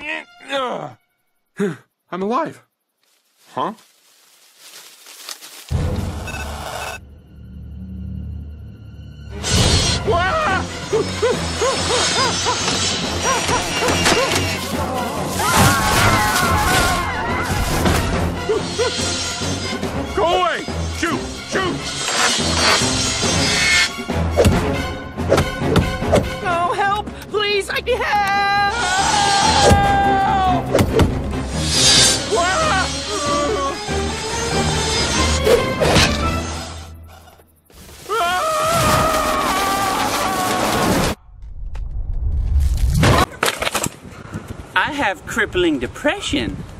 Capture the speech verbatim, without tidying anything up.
I'm alive. Huh? Go away! Shoot! Shoot! Oh, help! Please, I need help! I have crippling depression.